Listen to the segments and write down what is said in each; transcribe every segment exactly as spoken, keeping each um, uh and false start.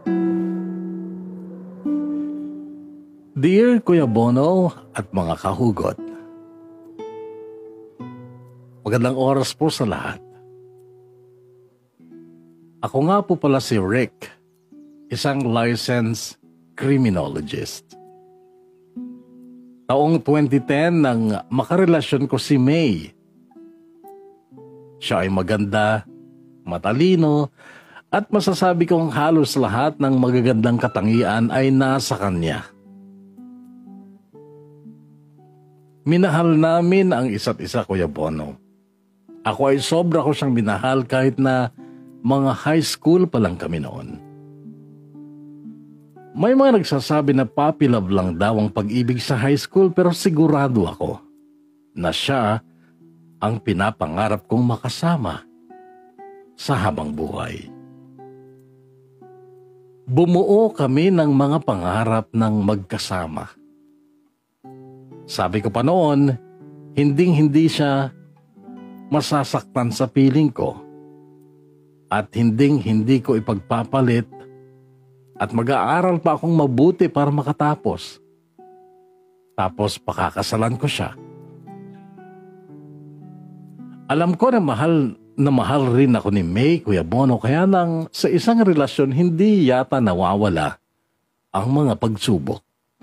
Dear Kuya Bono at mga kahugot, magandang oras po sa lahat. Ako nga po pala si Rick, isang licensed criminologist. Taong twenty ten nang makarelasyon ko si May. Siya ay maganda, matalino, at masasabi kong halos lahat ng magagandang katangian ay nasa kanya. Minahal namin ang isa't isa, Kuya Bono. Ako ay sobra ko siyang minahal kahit na mga high school pa lang kami noon. May mga nagsasabi na puppy love lang daw ang pag-ibig sa high school, pero sigurado ako na siya ang pinapangarap kong makasama sa habang buhay. Bumuo kami ng mga pangarap ng magkasama. Sabi ko pa noon, hinding-hindi siya masasaktan sa piling ko at hinding-hindi ko ipagpapalit at mag-aaral pa akong mabuti para makatapos. Tapos pakakasalan ko siya. Alam ko na mahal na mahal rin ako ni May, Kuya Bono, kaya nang sa isang relasyon hindi yata nawawala ang mga pagsubok.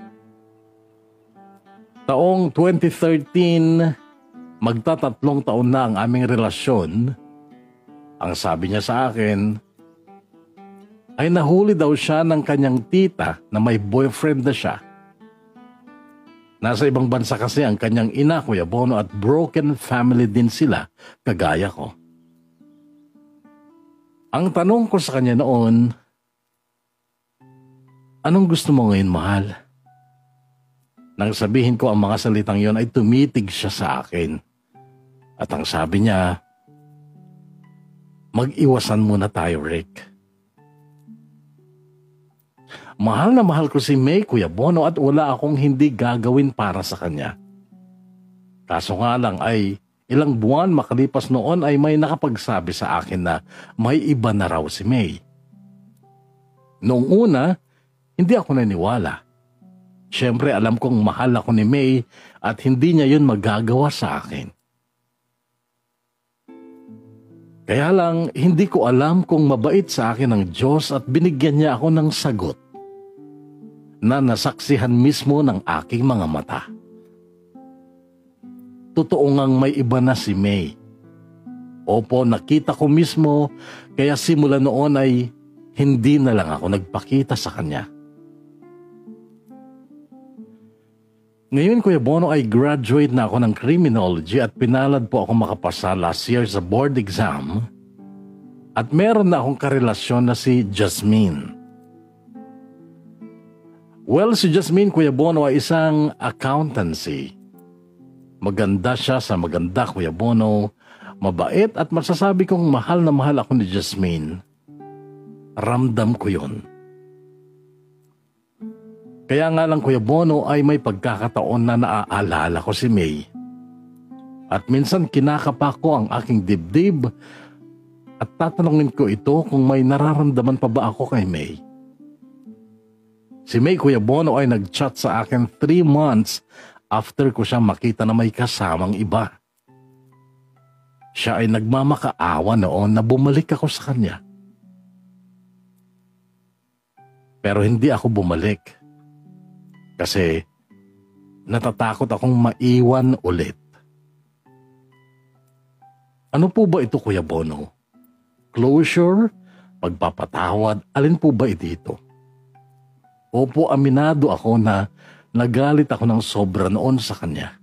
Taong twenty thirteen, magtatatlong taon na ang aming relasyon. Ang sabi niya sa akin, ay nahuli daw siya ng kanyang tita na may boyfriend na siya. Nasa ibang bansa kasi ang kanyang ina, Kuya Bono, at broken family din sila, kagaya ko. Ang tanong ko sa kanya noon, anong gusto mo ngayon, mahal? Nang sabihin ko ang mga salitang yon ay tumitig siya sa akin. At ang sabi niya, mag-iwasan muna tayo, Rick. Mahal na mahal ko si May, Kuya Bono, at wala akong hindi gagawin para sa kanya. Kaso nga lang ay ilang buwan makalipas noon ay may nakapagsabi sa akin na may iba na raw si May. Noong una, hindi ako naniwala. Siyempre alam kong mahal ako ni May at hindi niya yun magagawa sa akin. Kaya lang hindi ko alam kung mabait sa akin ng Diyos at binigyan niya ako ng sagot na nasaksihan mismo ng aking mga mata. Totoo ngang may iba na si May. Opo, nakita ko mismo, kaya simula noon ay hindi na lang ako nagpakita sa kanya. Ngayon, Kuya Bono, ay graduate na ako ng criminology at pinalad po ako makapasa last year sa board exam. At meron na akong karelasyon na si Jasmine. Well, si Jasmine, Kuya Bono, ay isang accountancy. Maganda siya sa maganda, Kuya Bono. Mabait at masasabi kong mahal na mahal ako ni Jasmine. Ramdam ko yun. Kaya nga lang, Kuya Bono, ay may pagkakataon na naaalala ko si May. At minsan kinakapa ko ang aking dibdib at tatanungin ko ito kung may nararamdaman pa ba ako kay May. Si May, Kuya Bono, ay nag-chat sa akin three months after ko siya makita na may kasamang iba. Siya ay nagmamakaawa noon na bumalik ako sa kanya. Pero hindi ako bumalik. Kasi natatakot akong maiwan ulit. Ano po ba ito, Kuya Bono? Closure? Pagpapatawad? Alin po ba ito? Opo, aminado ako na nagalit ako ng sobra noon sa kanya.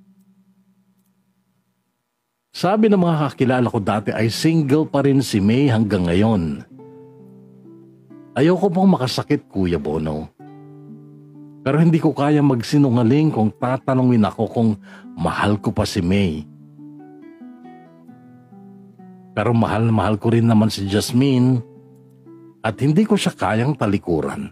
Sabi ng mga kakilala ko dati ay single pa rin si May hanggang ngayon. Ayoko pong makasakit, Kuya Bono. Pero hindi ko kaya magsinungaling kung tatanungin ako kung mahal ko pa si May. Pero mahal na mahal ko rin naman si Jasmine at hindi ko siya kayang talikuran.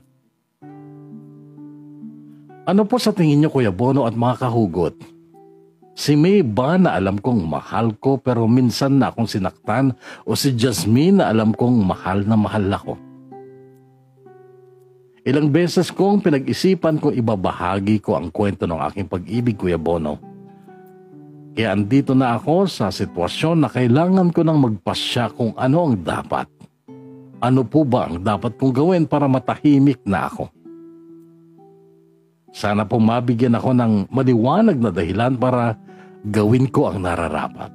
Ano po sa tingin niyo, Kuya Bono at mga kahugot? Si May ba na alam kong mahal ko pero minsan na akong sinaktan, o si Jasmine na alam kong mahal na mahal ako? Ilang beses kong pinag-isipan kung ibabahagi ko ang kwento ng aking pag-ibig, Kuya Bono. Kaya andito na ako sa sitwasyon na kailangan ko nang magpasya kung ano ang dapat. Ano po ba ang dapat kong gawin para matahimik na ako? Sana po mabigyan ako ng maliwanag na dahilan para gawin ko ang nararapat.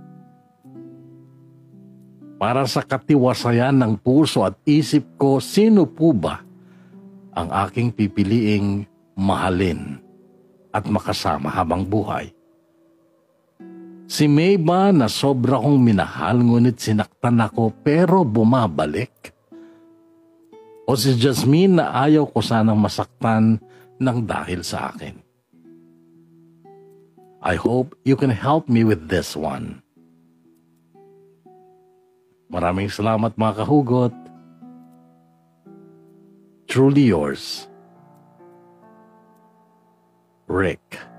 Para sa katiwasayan ng puso at isip ko, sino po ba ang aking pipiliing mahalin at makasama habang buhay? Si May ba na sobra kong minahal ngunit sinaktan ako pero bumabalik? O si Jasmine na ayaw ko sanang masaktan ng dahil sa akin? I hope you can help me with this one. Maraming salamat mga kahugot. Truly yours, Rick.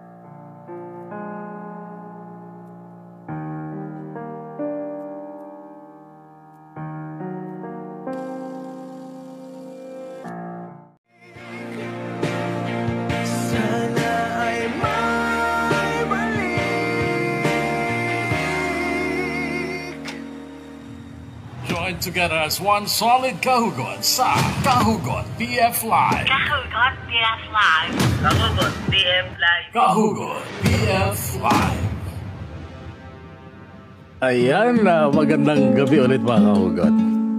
Together as one solid kahugot sa Kahugot P F Live. Kahugot P F Live. Kahugot P F Live. Kahugot P F Live. Ayan na, magandang gabi ulit mga kahugot.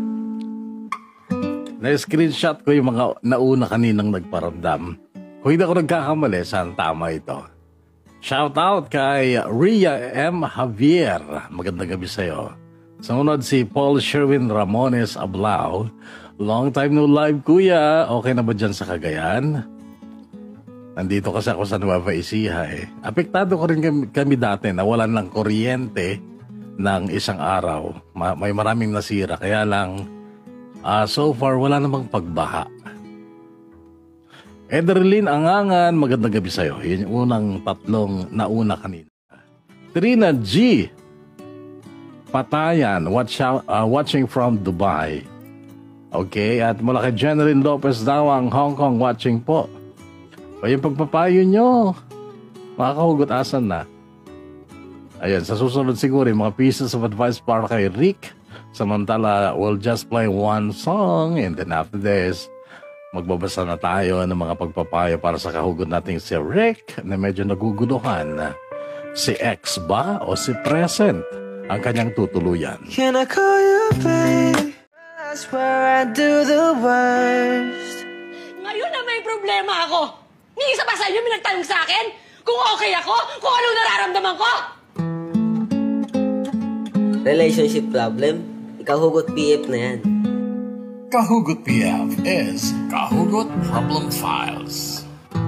Na-screenshot ko yung mga nauna kaninang nagparamdam. Kung hindi ako nagkakamali, saan tama ito? Shout out kay Rhea M. Javier. Magandang gabi sa'yo. Sunod si Paul Sherwin Ramones Ablao. Long time no live, kuya. Okay na ba dyan sa Cagayan? Nandito kasi ako sa Nueva Ecija eh. Apektado ko rin kami, kami dati na walan ng kuryente ng isang araw. Ma- may maraming nasira. Kaya lang, uh, so far wala namang pagbaha. Ederlyn Angangan, magandang gabi sa'yo. Yun yung unang tatlong nauna kanina. Trina G. Patayan, watch out, uh, watching from Dubai. Okay, at mula kay Jeneline Lopez daw ang Hong Kong watching po. O yung pagpapayo nyo, makakahugot asan na. Ayan, sa susunod siguro yung mga pieces of advice para kay Rick. Samantala, we'll just play one song and then after this, magbabasa na tayo ng mga pagpapayo para sa kahugot nating si Rick na medyo naguguluhan. Si X ba o si Present ang kanyang tutuluyan? Can I call you babe? That's where I do the worst. Ngayon na may problema ako. Ni isa pa sa inyo may nagtanong sa akin kung okay ako, kung ano nararamdaman ko. Relationship problem? Ikaw hugot P F na yan. Kahugot P F is Kahugot Problem Files.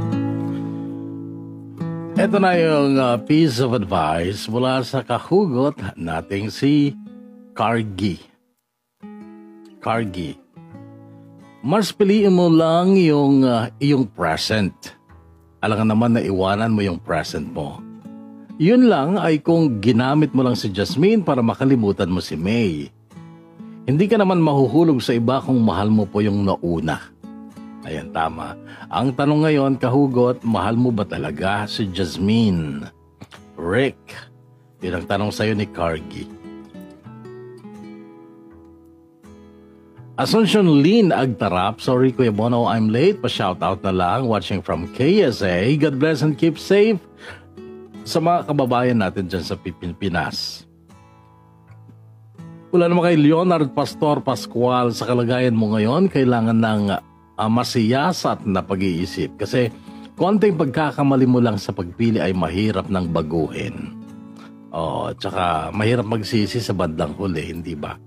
Ito na yung uh, piece of advice mula sa kahugot nating si Cargie. Cargie. Mas piliin mo lang yung uh, iyong present. Alangan naman na iwanan mo yung present mo. Yun lang ay kung ginamit mo lang si Jasmine para makalimutan mo si May. Hindi ka naman mahuhulog sa iba kung mahal mo po yung nauna. Ayan, tama. Ang tanong ngayon, kahugot, mahal mo ba talaga si Jasmine? Rick, yun ang tanong sa'yo ni Cargie. Asuncion Lynn Agtarap, sorry Kuya Bono, I'm late. Pa-shoutout na lang, watching from K S A. God bless and keep safe sa mga kababayan natin dyan sa Pilipinas. Wala naman kay Leonard Pastor Pascual, sa kalagayan mo ngayon, kailangan ng Uh, masiyasat na pag-iisip kasi konting pagkakamali mo lang sa pagpili ay mahirap nang baguhin. Oh, tsaka mahirap magsisi sa bandang huli, hindi ba?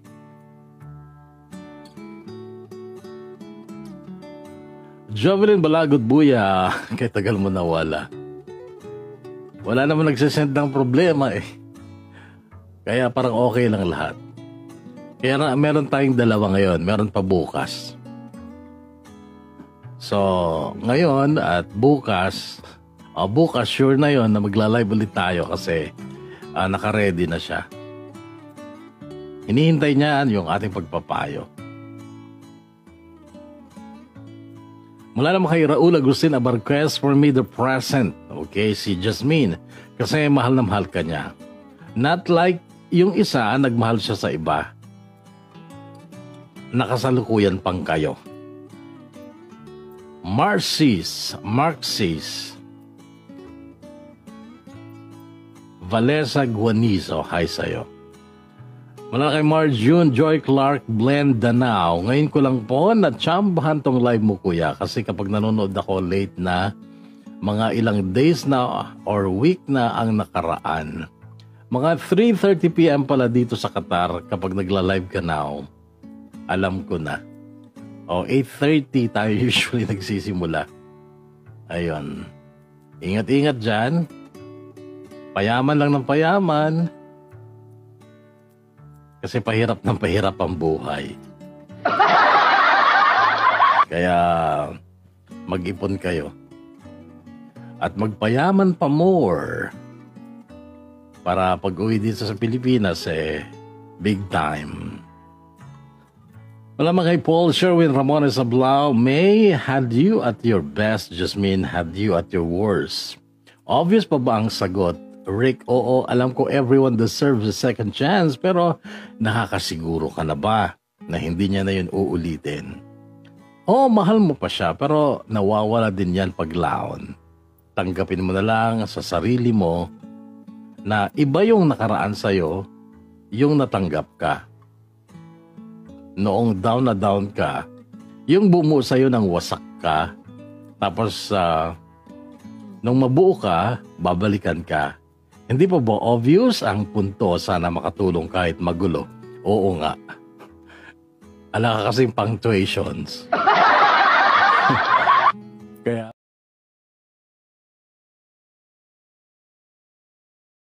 Jovelyn Balagod Buya, kay tagal mo nawala. Wala naman nagsasend ng problema eh. Kaya parang okay lang lahat. Kaya na, meron tayong dalawa ngayon, meron pa bukas. So, ngayon at bukas, uh, bukas sure na yon na magla-live ulit tayo kasi uh, naka-ready na siya. Hinihintay niya yung ating pagpapayo. Mula naman kay Raul Agustin Abarquez, for me the present. Okay, si Jasmine. Kasi mahal na mahal ka niya. Not like yung isa, nagmahal siya sa iba. Nakasalukuyan pang kayo. Marcis, Marxis, Valesa Guanizo, hi sa'yo. Mula kay Marjune, Joy Clark, Blend Danao. Ngayon ko lang po na-chambahan tong live mo, kuya. Kasi kapag nanonood ako late na, mga ilang days na or week na ang nakaraan. Mga three thirty p m pala dito sa Qatar kapag nagla-live ka now. Alam ko na. O, eight thirty tayo usually nagsisimula. Ayun. Ingat-ingat dyan. Payaman lang ng payaman. Kasi pahirap ng pahirap ang buhay. Kaya mag-ipon kayo. At magpayaman pa more. Para pag-uwi dito sa Pilipinas, eh, big time. Malamang kay Paul Sherwin Ramones Ablao, May, had you at your best, Jasmine, had you at your worst? Obvious pa ba ang sagot? Rick, oo, alam ko everyone deserves a second chance, pero nakakasiguro ka na ba na hindi niya na yun uulitin? Oo, mahal mo pa siya, pero nawawala din yan paglaon. Tanggapin mo na lang sa sarili mo na iba yung nakaraan sa'yo, yung natanggap ka. Noong down na down ka, yung bumuo sa'yo ng wasak ka, tapos uh, nung mabuo ka, babalikan ka. Hindi pa ba obvious ang punto? Sana makatulong kahit magulo. Oo nga. Ala ka kasing punctuations.